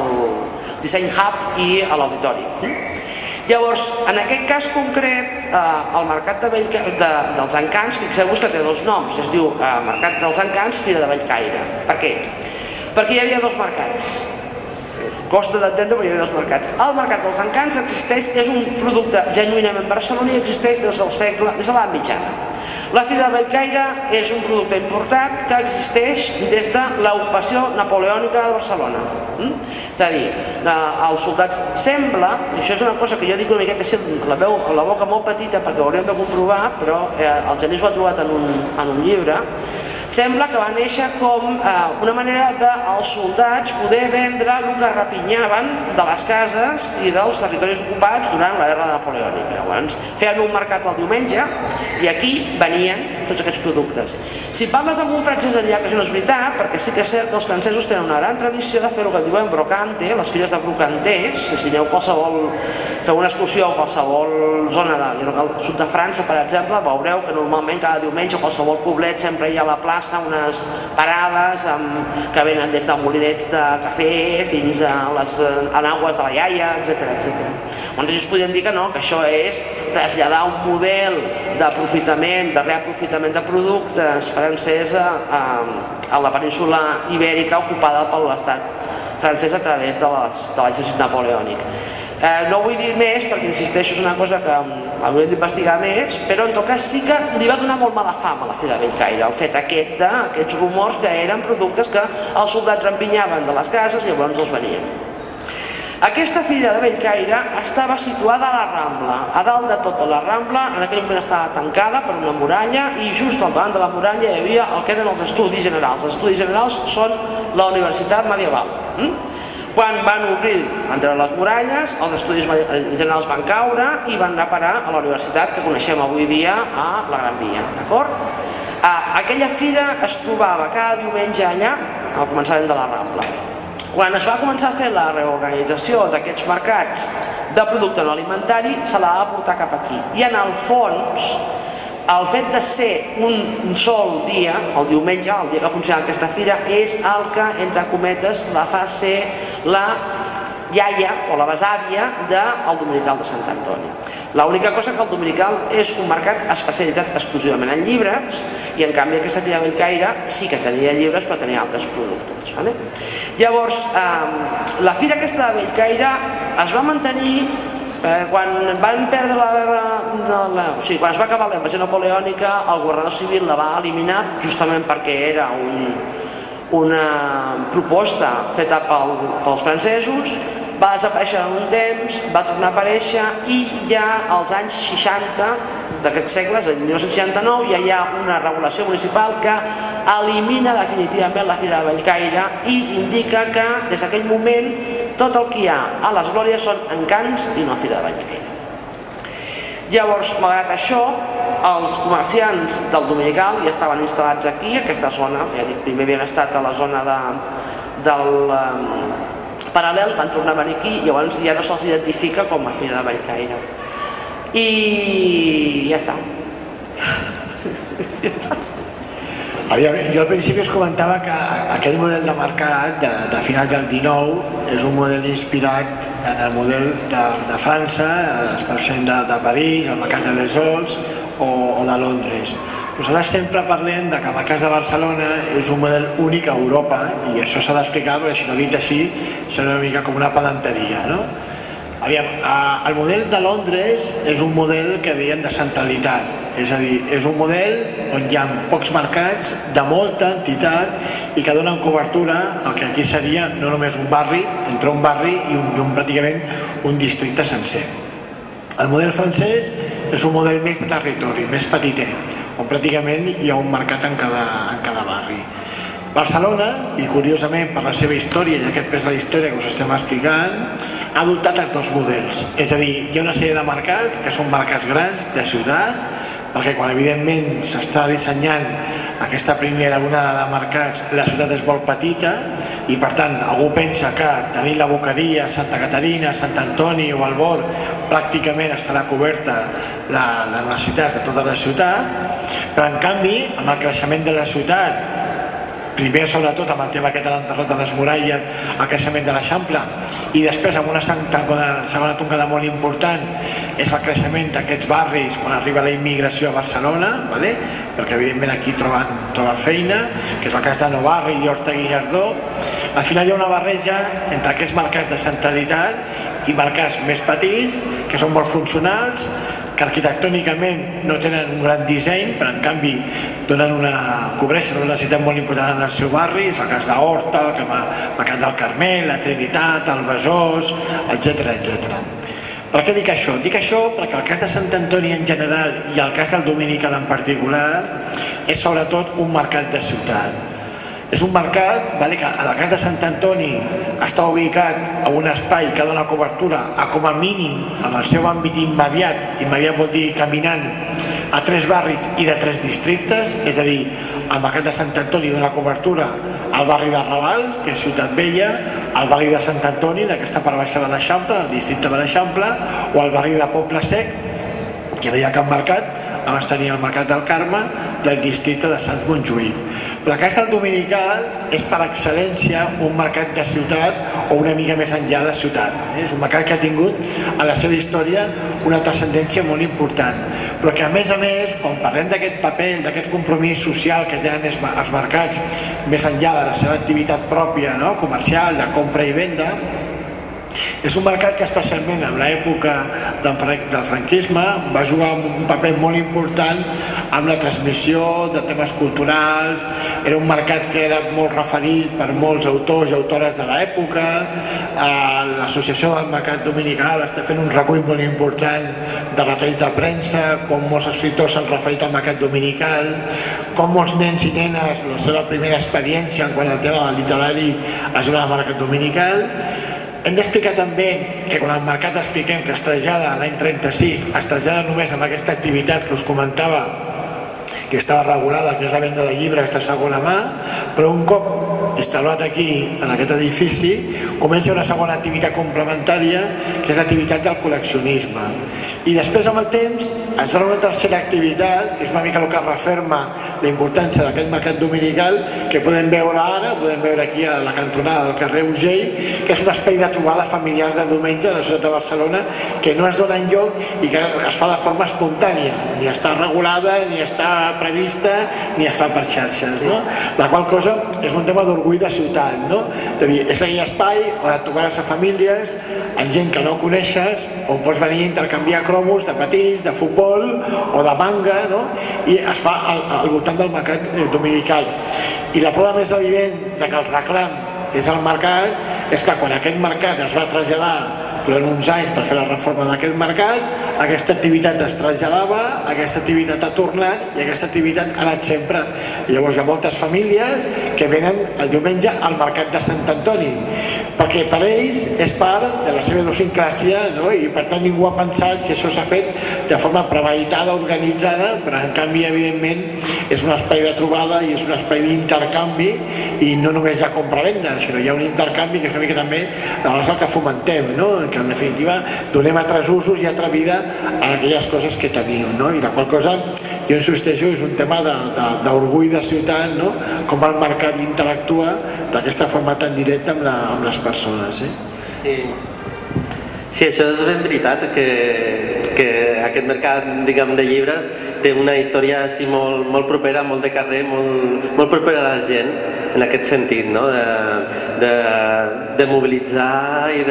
S3: el disseny hub i l'auditori. Llavors, en aquest cas concret, eh, el mercat de Bellca... de, dels Encants, fixeu-vos que té dos noms, es diu eh, Mercat dels Encants, Fira de Bellcaire. Per què? Perquè hi havia dos mercats. Costa d'entendre, però hi havia dos mercats. El Mercat dels Encants existeix, és un producte genuïnament barceloní i existeix des del segle, des de l'edat mitjana. La Fira de Bellcaire és un producte importat que existeix des de l'ocupació napoleònica de Barcelona. Mm? És a dir, els soldats sembla, i això és una cosa que jo dic una miqueta amb la, veu, amb la boca molt petita perquè ho hauríem de comprovar, però eh, el Genís ho ha trobat en un, en un llibre, sembla que va néixer com eh, una manera dels soldats poder vendre el que rapinyaven de les cases i dels territoris ocupats durant la guerra napoleònica. Llavors, feien un mercat el diumenge i aquí venien tots aquests productes. Si parles amb un francès allà, que això no és veritat, perquè sí que és cert que els francesos tenen una gran tradició de fer el que diuen brocante, les fires de brocanters, si aneu qualsevol, feu una excursió a qualsevol zona de, al sud de França, per exemple, veureu que normalment cada diumenge a qualsevol poblet sempre hi ha a la plaça unes parades amb, que venen des de molinets de cafè fins a les anagües de la iaia, etcètera, etcètera. Doncs ells podien dir que no, que això és traslladar un model d'aprofitament, de reaprofitament de productes francès a, a, a la península ibèrica ocupada per l'estat francès a través de l'exèrcit napoleònic. Eh, no vull dir més perquè, insisteixo, és una cosa que hauríem d'investigar més, però en tot cas sí que li va donar molt mala fama a la Fira de Bellcaire, el fet aquest d'aquests rumors que eren productes que els soldats rampinyaven de les cases i llavors els venien. Aquesta Fira de Bellcaire estava situada a la Rambla, a dalt de tota la Rambla, en aquell moment estava tancada per una muralla i just al davant de la muralla hi havia el que eren els estudis generals. Els estudis generals són la Universitat Medieval. Quan van obrir entre les muralles, els estudis generals van caure i van anar a parar a la universitat que coneixem avui dia a la Gran Via. Aquella fira es trobava cada diumenge allà, al començament de la Rambla. Quan es va començar a fer la reorganització d'aquests mercats de producte no alimentari, se la va portar cap aquí. I en el fons, el fet de ser un sol dia, el diumenge, el dia que funciona aquesta fira, és el que, entre cometes, la fa ser la iaia o la besàvia del Dominical de Sant Antoni. L'única cosa que el Dominical és un mercat especialitzat exclusivament en llibres i en canvi aquesta Fira de Bellcaire sí que tenia llibres però tenia altres productes. Vale? Llavors, eh, la fira aquesta de Bellcaire es va mantenir eh, quan van perdre la guerra, de la, o sigui, quan es va acabar la invasió napoleònica, el governador civil la va eliminar justament perquè era un, una proposta feta pel, pels francesos. Va desaparèixer en un temps, va tornar a aparèixer i ja als anys seixanta d'aquest segle, el mil nou-cents seixanta-nou, ja hi ha una regulació municipal que elimina definitivament la Fira de Bellcaire i indica que des d'aquell moment tot el que hi ha a les Glòries són encants i no Fira de Bellcaire. Llavors, malgrat això, els comerciants del Dominical ja estaven instal·lats aquí, aquesta zona, ja dic, primer havien estat a la zona de, del paral·lel, van tornar a venir aquí i llavors ja no se'ls identifica com a Fira de Bellcaire. I ja està.
S2: Jo al principi es comentava que aquell model de mercat de, de finals del dinou és un model inspirat en el model de, de França, especialment de, de París, el mercat de les Halles o, o de Londres. Nosaltres sempre parlem que el Mercat de Barcelona és un model únic a Europa i això s'ha d'explicar perquè si no dit així serà una mica com una pedanteria, no? Aviam, el model de Londres és un model que diem de centralitat, és a dir, és un model on hi ha pocs mercats de molta entitat i que donen cobertura al que aquí seria no només un barri, entre un barri i un, un pràcticament un districte sencer. El model francès és un model més de territori, més petitet, on pràcticament hi ha un mercat en cada, en cada barri. Barcelona, i curiosament per la seva història i aquest pes de la història que us estem explicant, ha adoptat els dos models. És a dir, hi ha una sèrie de mercats que són mercats grans, de ciutat, perquè quan evidentment s'està dissenyant aquesta primera onada de mercats, la ciutat és molt petita i per tant algú pensa que tenir la Bocadia, Santa Caterina, Sant Antoni o Albor pràcticament estarà coberta la, les necessitats de tota la ciutat, però en canvi amb el creixement de la ciutat, primer sobretot amb el tema aquest de l'enterrat de les muralles, el creixement de l'Eixample i després amb una segona tongada molt important és el creixement d'aquests barris quan arriba la immigració a Barcelona, vale? Perquè evidentment aquí troben, troben feina, que és el cas de Nou Barri i Horta Guinardó. Al final hi ha una barreja entre aquests mercats de centralitat i mercats més petits que són molt funcionals, que arquitectònicament no tenen un gran disseny, però en canvi donen una, cobreixen una necessitat molt important en el seu barri, és el cas d'Horta, el Mercat del Carmel, la Trinitat, el Besòs, etcètera, etcètera. Per què dic això? Dic això perquè el cas de Sant Antoni en general i el cas del Dominical en particular és sobretot un mercat de ciutat. És un mercat vale, que en el cas de Sant Antoni està ubicat a un espai que dona cobertura a com a mínim amb el seu àmbit immediat, immediat vol dir caminant, a tres barris i de tres districtes, és a dir, el mercat de Sant Antoni dona cobertura al barri de Raval, que és Ciutat Vella, al barri de Sant Antoni, d'aquesta part baixa de l'Eixample, del districte de l'Eixample, o al barri de Poble Sec, que no hi ha cap mercat, abans tenia el Mercat del Carme del districte de Sant Montjuïc. Però el cas del Dominical és per excel·lència un mercat de ciutat o una mica més enllà de ciutat. És un mercat que ha tingut a la seva història una transcendència molt important, però que a més a més, quan parlem d'aquest paper, d'aquest compromís social que tenen els mercats més enllà de la seva activitat pròpia, no? Comercial, de compra i venda, és un mercat que especialment en l'època del franquisme va jugar un paper molt important amb la transmissió de temes culturals, era un mercat que era molt referit per molts autors i autores de l'època, l'associació del Mercat Dominical està fent un recull molt important de retalls de premsa, com molts escriptors s'han referit al Mercat Dominical, com molts nens i nenes la seva primera experiència en quant al tema del literari es dona al Mercat Dominical. Hem d'explicar també que quan al mercat expliquem que es trasllada l'any trenta-sis, es trasllada només amb aquesta activitat que us comentava, que estava regulada, que és la venda de llibres de segona mà, però un cop instal·lat aquí, en aquest edifici, comença una segona activitat complementària, que és l'activitat del col·leccionisme. I després, amb el temps, es dona una tercera activitat, que és una mica el que referma la importància d'aquest mercat dominical, que podem veure ara, podem veure aquí a la cantonada del carrer Urgell, que és un espai de trobada familiar de diumenge a la ciutat de Barcelona, que no es dona enlloc i que es fa de forma espontània, ni està regulada, ni està prevista, ni es fa per xarxes, no? La qual cosa és un tema d'orgull de ciutat, no? És a dir, és aquell espai on et trobaràs a famílies, amb gent que no coneixes, on pots venir a intercanviar cromos de petits, de futbol o de manga, no? I es fa al, al voltant del mercat dominical. I la prova més evident de que el reclam és el mercat és que quan aquest mercat es va traslladar durant uns anys per fer la reforma d'aquest mercat, aquesta activitat es traslladava, aquesta activitat ha tornat i aquesta activitat ha anat sempre. I llavors hi ha moltes famílies que venen el diumenge al mercat de Sant Antoni, perquè per ells és part de la seva idiosincràsia, no? I per tant ningú ha pensat si això s'ha fet de forma premeditada, organitzada, però en canvi evidentment és un espai de trobada i és un espai d'intercanvi i no només hi ha compra-venda, sinó hi ha un intercanvi que és una mica també el que fomentem, no? Que en definitiva donem altres usos i altra vida a aquelles coses que tenim, no? I la qual cosa, jo insisteixo, és un tema d'orgull de, de, de ciutat, no? Com el mercat interactua d'aquesta forma tan directa amb, la, amb les persones. Eh?
S1: Sí. Sí, això és ben veritat, que que aquest mercat, diguem, de llibres té una història així molt, molt propera, molt de carrer, molt, molt propera a la gent, en aquest sentit, no? de, de, de mobilitzar i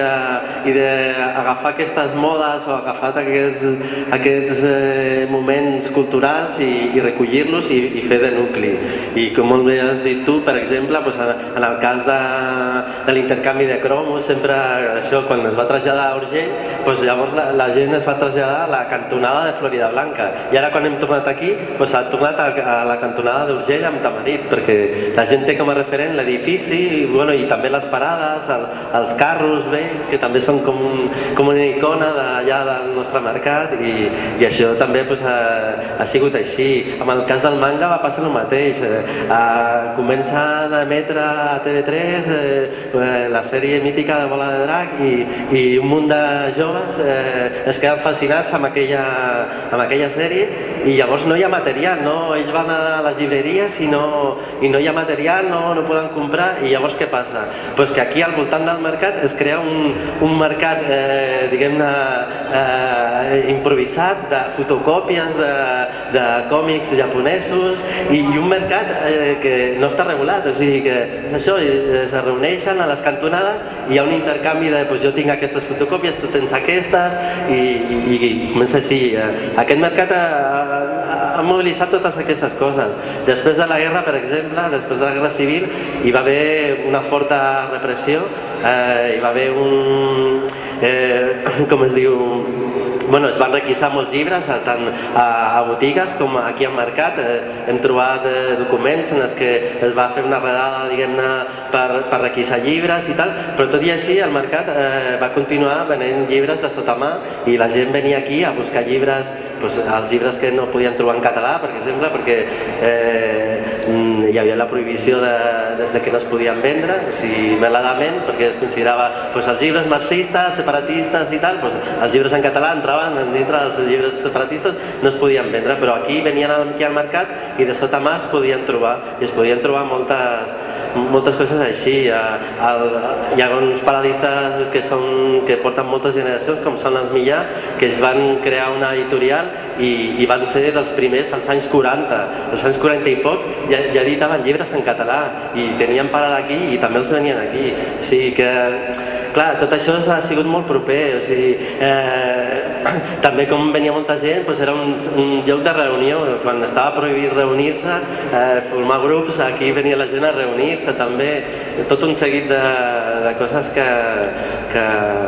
S1: d'agafar aquestes modes o agafar aquests, aquests eh, moments culturals i, i recollir-los i, i fer de nucli. I com molt bé has dit tu, per exemple, doncs en el cas de, de l'intercanvi de cromos, sempre això, quan es va traslladar a Urgell, doncs llavors la, la gent es va traslladar a la cantonada de Florida Blanca. I ara quan hem tornat aquí, doncs ha tornat a, a la cantonada d'Urgell amb Tamarit, perquè la gent té com a referent l'edifici i, bueno, i també les parades, el, els carros vells, que també són com, com una icona d'allà del nostre mercat, i, i això també doncs, ha, ha sigut així. En el cas del manga va passar el mateix. Eh, eh, comencen a emetre a T V tres eh, la sèrie mítica de Bola de Drac i, i un munt de joves eh, es queden fascinats amb aquella, amb aquella sèrie, i llavors no hi ha material, no? Ells van a les llibreries i no, i no hi ha material, no, no poden comprar, i llavors què passa? Pues que aquí al voltant del mercat es crea un, un mercat eh, diguem-ne eh, improvisat de fotocòpies de, de còmics japonesos i, i un mercat eh, que no està regulat, o sigui que és això, es reuneixen a les cantonades i hi ha un intercanvi de pues, jo tinc aquestes fotocòpies, tu tens aquestes, i, i, i comença així. Aquest mercat ha, ha, ha mobilitzat totes aquestes coses. Després de la guerra, per exemple, després de la guerra civil, hi va haver una forta repressió, eh, hi va haver un... Eh, com es diu... Bueno, es van requisar molts llibres, tant a, a botigues com aquí al mercat. Eh, hem trobat eh, documents en els que es va fer una redada, diguem-ne, per, per requisar llibres i tal, però tot i així el mercat eh, va continuar venent llibres de sota mà i la gent venia aquí a buscar llibres, doncs, els llibres que no podien trobar en català, per exemple, perquè eh, hi havia la prohibició de, de, de que no es podien vendre, o sigui, veladament, perquè es considerava doncs, els llibres marxistes, separatistes i tal, doncs, els llibres en català entraven dintre dels llibres separatistes, no es podien vendre, però aquí venien aquí al mercat i de sota mà es podien trobar, i es podien trobar moltes, moltes coses així. El, hi ha uns paradistes que, són, que porten moltes generacions, com són els Millà, que ells van crear una editorial i, i van ser dels primers als anys quaranta. Als anys quaranta i poc ja, ja editaven llibres en català i tenien parada aquí i també els venien aquí. O sigui que, clar, tot això ha sigut molt proper. O sigui, eh, també com venia molta gent, doncs era un, un lloc de reunió. Quan estava prohibit reunir-se, eh, formar grups, aquí venia la gent a reunir-se també. Tot un seguit de, de coses que, que,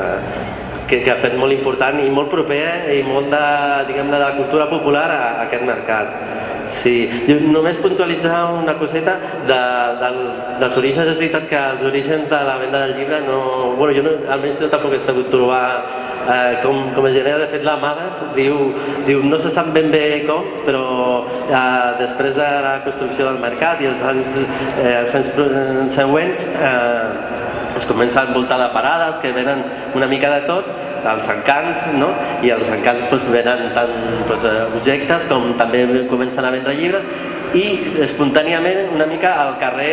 S1: que, que ha fet molt important i molt proper i molt de, diguem, de la cultura popular a, a aquest mercat. Sí, jo només puntualitzar una coseta de, de, dels orígens. És veritat que els orígens de la venda del llibre no... Bueno, jo no, almenys jo tampoc he sabut trobar eh, com, com es genera. De fet, l'Amades diu, diu no se sap ben bé com, però eh, després de la construcció del mercat i els anys, eh, els anys següents eh, es comença a envoltar de parades que venen una mica de tot, els encants, no? I els encants doncs, venen tant doncs, objectes com també comencen a vendre llibres, i espontàniament una mica al carrer,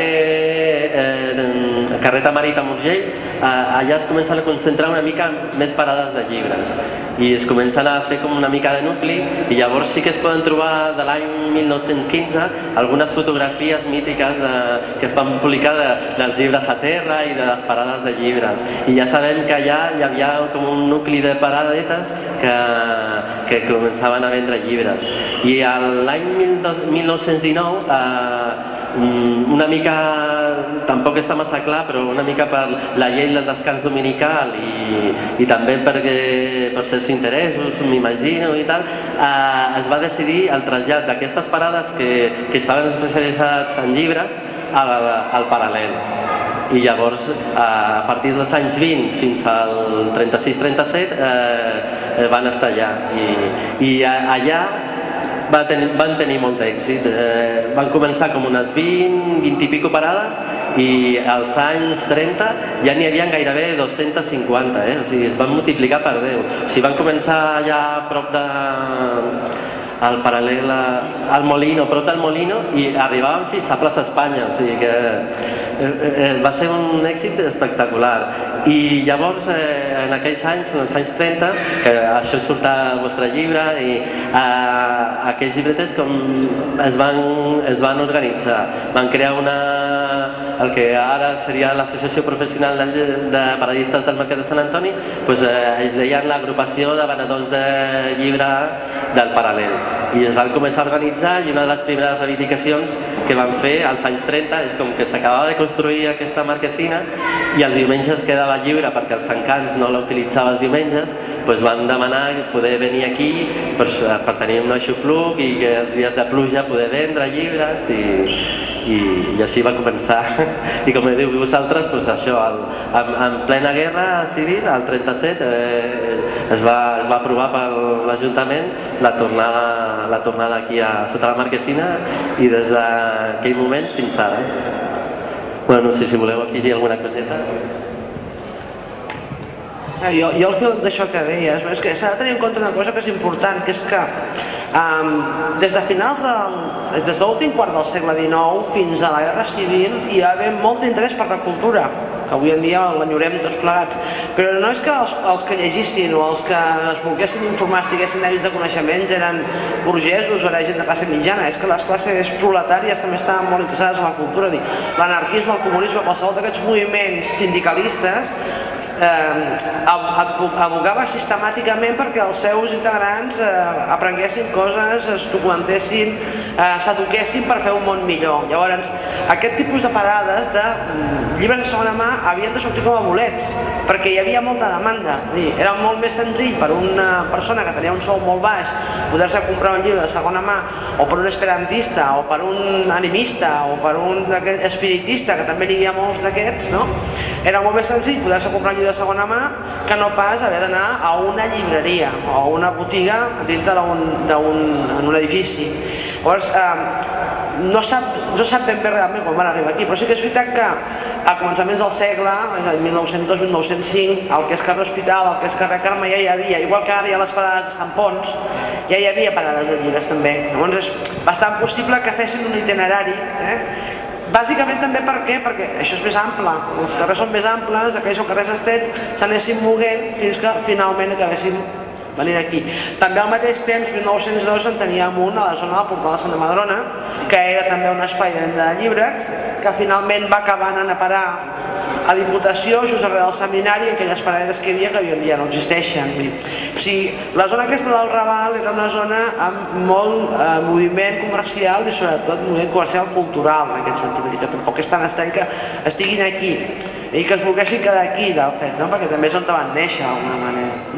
S1: eh, el carrer Tamarit a Urgell, eh, allà es comencen a concentrar una mica més parades de llibres i es comencen a fer com una mica de nucli, i llavors sí que es poden trobar de l'any mil nou-cents quinze algunes fotografies mítiques de, que es van publicar de, dels llibres a terra i de les parades de llibres, i ja sabem que allà hi havia com un nucli de paradetes que, que començaven a vendre llibres. I l'any mil nou-cents dinou, eh, una mica, tampoc està massa clar, però una mica per la llei del descans dominical i, i també perquè, per certs interessos, m'imagino i tal, eh, es va decidir el trasllat d'aquestes parades que, que estaven especialitzats en llibres al, al paral·lel. I llavors, a partir dels anys vint fins al trenta-sis trenta-set, eh, van estar allà. I, i allà va tenir, van tenir molt d'èxit. Eh, van començar com unes vint, vint i pico parades, i als anys trenta ja n'hi havia gairebé dos-centes cinquanta, eh? O sigui, es van multiplicar per deu. O sigui, van començar ja a prop de... al paral·lel al Molino, prop del Molino, i arribàvem fins a plaça Espanya, o sigui que va ser un èxit espectacular. I llavors, en aquells anys, en els anys trenta, que això surt al vostre llibre, i aquells llibreters es van organitzar, van crear una el que ara seria l'Associació Professional de Paradistes del Mercat de Sant Antoni, ells deien l'agrupació de venedors de llibre del Paral·lel, i es van començar a organitzar, i una de les primeres reivindicacions que van fer als anys trenta és com que s'acabava de construir aquesta marquesina i els diumenges quedava lliure perquè els encants no la utilitzava els diumenges, doncs van demanar poder venir aquí per tenir un aixopluc i que els dies de pluja poder vendre llibres, i així va començar. I com diu vosaltres, això, en plena guerra civil, el trenta-set, es va aprovar per l'Ajuntament la tornada aquí sota la marquesina, i des d'aquell moment fins ara. No sé si voleu afegir alguna coseta.
S3: Jo al fil d'això que deies, és que s'ha de tenir en compte una cosa que és important, que és que des de finals des de l'últim quart del segle dinou fins a la Guerra Civil hi va haver molt d'interès per la cultura, que avui en dia l'enyorem tots plegats, però no és que els que llegissin o els que es volguessin informar, estiguessin hàbils de coneixements, eren burgesos o era gent de classe mitjana, és que les classes proletàries també estaven molt interessades en la cultura. L'anarquisme, el comunisme, qualsevol d'aquests moviments sindicalistes abogava sistemàticament perquè els seus integrants aprenguessin coses, es documentessin, s'eduquessin per fer un món millor. Llavors, aquest tipus de parades de llibres de segona mà havien de sortir com a bolets, perquè hi havia molta demanda. Era molt més senzill per una persona que tenia un sou molt baix poder-se comprar un llibre de segona mà, o per un esperantista, o per un animista, o per un espiritista, que també n'hi havia molts d'aquests, no? Era molt més senzill poder-se comprar un llibre de segona mà que no pas haver d'anar a una llibreria o a una botiga dintre d'un edifici. Llavors, no sap ben bé realment quan van arribar aquí, però sí que és veritat que a començaments del segle, mil nou-cents dos mil nou-cents cinc, el que és carrer Hospital, el que és carrer Carme, ja hi havia, igual que ara hi ha les parades de Sant Pons, ja hi havia parades de llibres també. Llavors és bastant possible que fessin un itinerari, bàsicament també per què? Perquè això és més ample, els carrers són més amples, aquells són carrers estrets, s'anessin moguent fins que finalment acabessin venint aquí. També al mateix temps, mil nou-cents dos, en teníem un a la zona del Portal de Santa Madrona, que era també un espai de venda de llibres, que finalment va acabar anant a parar a Diputació, just darrere del seminari, aquelles paradetes que hi havia que ja no existeixen. O sigui, la zona aquesta del Raval era una zona amb molt moviment comercial i sobretot moviment comercial cultural, en aquest sentit, que tampoc és tan estrany que estiguin aquí i que es volguessin quedar aquí, del fet, perquè també és on van néixer d'alguna manera.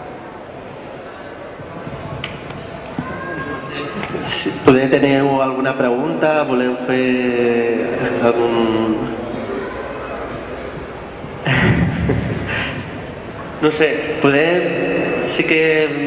S1: Poder teniu alguna pregunta? Voleu fer algun... No sé, poder... Sí que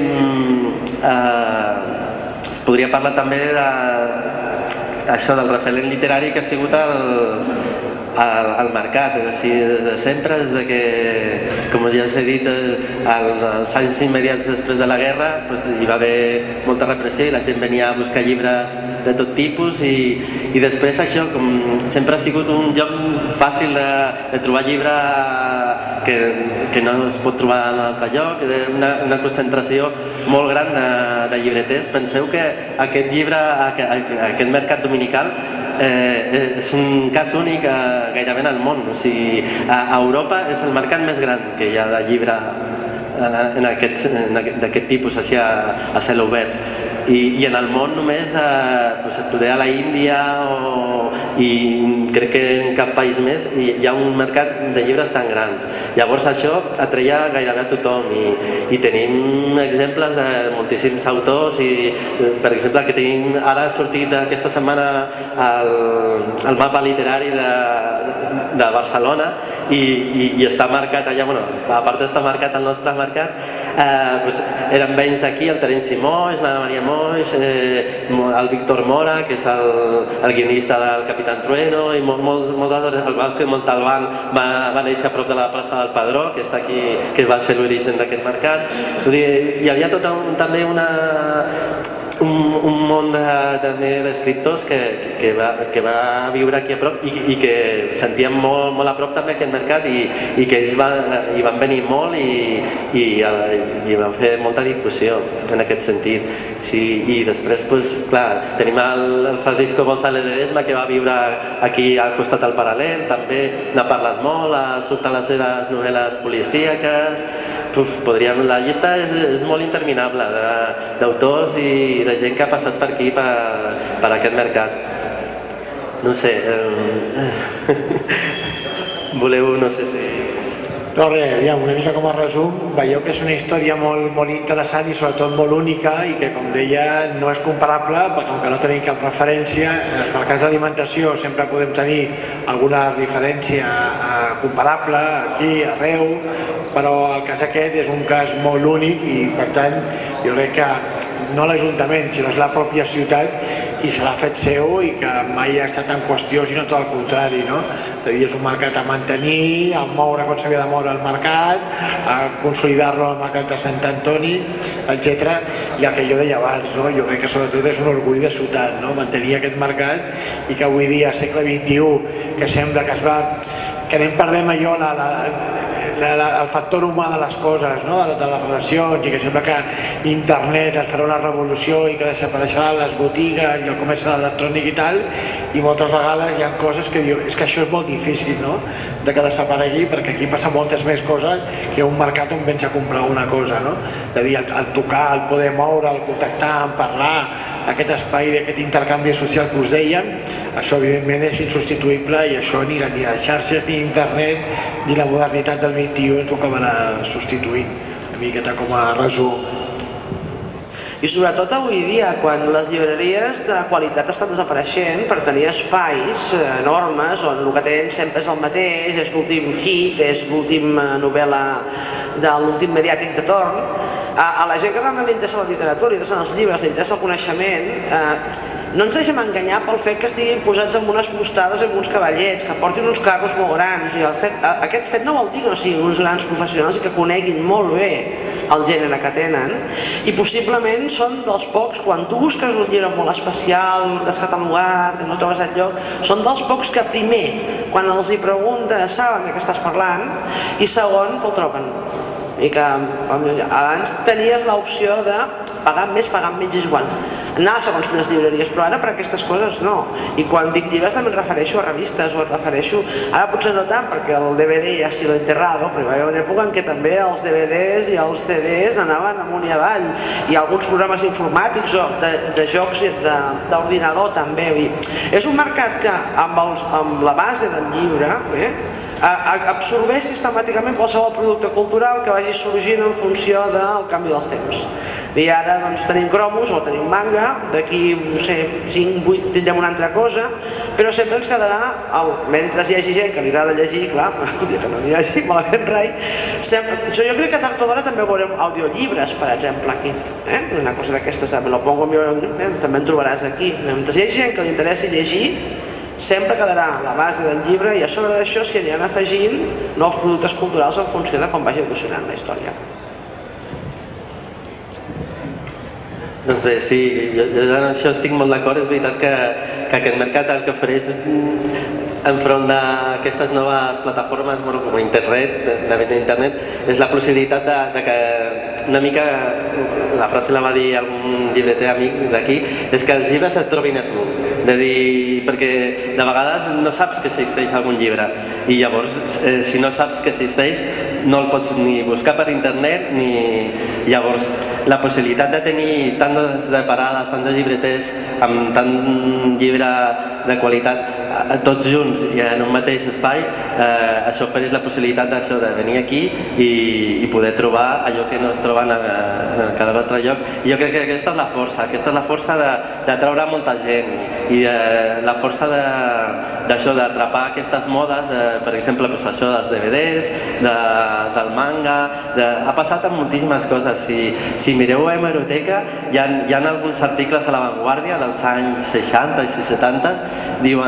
S1: es podria parlar també d'això del referent literari que ha sigut al mercat, des de sempre, des de que, com ja s'ha dit, als anys immediats després de la guerra hi va haver molta repressió i la gent venia a buscar llibres de tot tipus, i després això sempre ha sigut un lloc fàcil de trobar llibre que no es pot trobar en altre lloc, una concentració molt gran de llibreters. Penseu que aquest llibre, aquest mercat dominical és un cas únic gairebé en el món. O sigui, a Europa és el mercat més gran que hi ha de llibre d'aquest tipus, a cel obert, i en el món només poder a la Índia i crec que en cap país més hi ha un mercat de llibres tan grans. Llavors això atreia gairebé a tothom, i tenim exemples de moltíssims autors, i per exemple que tenim ara sortit aquesta setmana el mapa literari de Barcelona, i està marcat allà, a part d'estar marcat el nostre mercat, eren veïns d'aquí, el Terenci Moix, la Maria Moix, el Víctor Mora, que és el guionista del Capitán Trueno, i molts altres. El Vázquez Montalbán va néixer a prop de la plaça del Padró, que està aquí, que va ser l'origen d'aquest mercat. Hi havia tota també una... un, un món de, també d'escriptors que, que, va, que va viure aquí a prop i, i que sentíem molt, molt a prop també aquest mercat i, i que ells van, hi van venir molt i, i, i van fer molta difusió en aquest sentit. Sí, i després, pues, clar, tenim el, el Francisco González Ledesma, que va viure aquí al costat del Paral·lel, també n'ha parlat molt, surt a les seves novel·les policíaques. Uf, podríem, la llista és, és molt interminable d'autors i de gent que ha passat per aquí, per, per aquest mercat. No sé, eh, voleu, no sé si...
S2: No, res, aviam, una mica com a resum, veieu que és una història molt, molt interessant i sobretot molt única i que, com deia, no és comparable perquè, com que no tenim cap referència, en els mercats d'alimentació sempre podem tenir alguna referència comparable aquí, arreu, però el cas aquest és un cas molt únic i, per tant, jo crec que no l'Ajuntament, sinó és la pròpia ciutat qui se l'ha fet seu i que mai ha estat en qüestió, sinó tot el contrari, no? És a dir, és un mercat a mantenir, a moure quan s'havia de moure el mercat, a consolidar-lo al mercat de Sant Antoni, etcètera. I el que jo deia abans, no? Jo crec que sobretot és un orgull de ciutat, no? Mantenir aquest mercat i que avui dia, segle vint-i-u, que sembla que es va... que anem perdent allò, la, la, la, la, el factor humà de les coses, no? de, de les relacions, i que sembla que internet es farà una revolució i que desapareixeran les botigues i el comerç electrònic i tal, i moltes vegades hi ha coses que diu, és que això és molt difícil, no? De que desaparegui, perquè aquí passa moltes més coses que un mercat on vens a comprar una cosa, no? És a dir, el, el tocar, el poder moure, el contactar, el parlar, aquest espai d'aquest intercanvi social que us dèiem, això evidentment és insubstituïble i això ni, ni les xarxes, ni internet, ni la modernitat del vint-i-u ens ho acabarà substituint, una miqueta com a resum.
S3: I sobretot avui dia, quan les llibreries de qualitat estan desapareixent per tenir espais enormes on el que tenen sempre és el mateix, és l'últim hit, és l'última novel·la de l'últim mediàtic de torn, a la gent que realment li interessa la literatura, li interessen els llibres, li interessa el coneixement, no ens deixem enganyar pel fet que estiguin posats en unes postades amb uns cavallets, que portin uns carros molt grans, i el fet, aquest fet no vol dir que no siguin uns grans professionals i que coneguin molt bé el gènere que tenen, i possiblement són dels pocs, quan tu busques un llibre molt especial, descatalogat, que no trobes enlloc, són dels pocs que primer, quan els hi preguntes, saben de què estàs parlant, i segon, te'l troben. I que abans tenies l'opció de pagar més, pagar menys, és igual. Anar a segons quines llibreries, però ara per aquestes coses no. I quan dic llibres també em refereixo a revistes o em refereixo... Ara potser no tant perquè el D V D ja ha sido enterrado, però hi va haver una època en què també els D V Ds i els C Ds anaven amunt i avall, i alguns programes informàtics o de, de jocs d'ordinador també. És un mercat que amb, els, amb la base del llibre eh, absorbeix sistemàticament qualsevol producte cultural que vagi sorgint en funció del canvi dels temps. I ara doncs, tenim cromos o tenim manga, d'aquí no sé, cinc, vuit tindrem una altra cosa, però sempre ens quedarà, el, mentre hi hagi gent que li agrada llegir, clar, el dia que no hi hagi, malament rai, sempre, jo crec que tard o d'hora també veurem audiollibres, per exemple, aquí. Eh? Una cosa d'aquestes, me lo pongo en mi eh? també en trobaràs aquí. Mentre hi hagi gent que li interessi llegir, sempre quedarà la base del llibre i a sobre d'això s'hi aniran afegint nous productes culturals en funció de com vagi evolucionant la història.
S1: Doncs bé, sí, jo, jo en això estic molt d'acord. És veritat que, que aquest mercat el que ofereix enfront d'aquestes noves plataformes com internet, de, de venda d'internet, és la possibilitat de, de que una mica, la frase la va dir algun llibreter amic d'aquí, és que els llibres et trobin a tu. De dir, perquè de vegades no saps que existeix algun llibre i llavors eh, si no saps que existeix no el pots ni buscar per internet ni... Llavors la possibilitat de tenir tantes de parades, tants llibreters amb tant llibre de qualitat tots junts i en un mateix espai, eh, això ofereix la possibilitat d'això, de venir aquí i, i poder trobar allò que no es troba en, en cada altre lloc. I jo crec que aquesta és la força, aquesta és la força d'atraure molta gent i, i de, la força d'això, d'atrapar aquestes modes, de, per exemple, pues, això dels D V Ds, de, del manga, de, ha passat amb moltíssimes coses. Si, si mireu a Hemeroteca, hi ha, hi ha alguns articles a La Vanguardia dels anys seixanta i setanta, diuen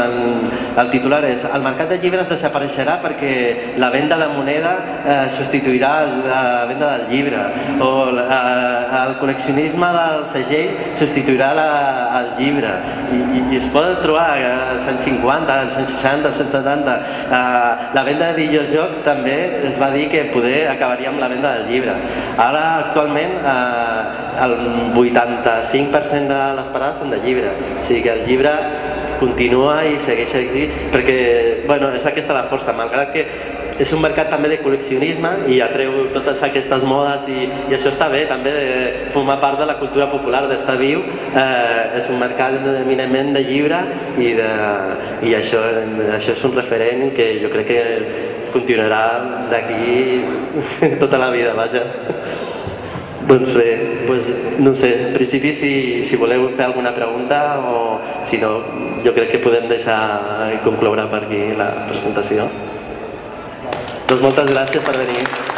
S1: el titular és el mercat de llibres desapareixerà perquè la venda de moneda eh, substituirà la venda del llibre, o eh, el col·leccionisme del segell substituirà la, el llibre, i, i, i es poden trobar als anys cinquanta, als anys seixanta, als anys setanta. Eh, la venda de videojoc també es va dir que poder acabaria amb la venda del llibre. Ara, actualment, eh, el vuitanta-cinc per cent de les parades són de llibre, o sigui que el llibre continua i segueix així, perquè bueno, és aquesta la força, malgrat que és un mercat també de col·leccionisme i atreu totes aquestes modes i, i això està bé, també de formar part de la cultura popular, d'estar viu. Eh, és un mercat eminentment de llibre i, de, i això, això és un referent que jo crec que continuarà d'aquí tota la vida, vaja. Doncs bé, doncs, no sé, en principi si, si voleu fer alguna pregunta o si no, jo crec que podem deixar i concloure per aquí la presentació. Doncs moltes gràcies per venir.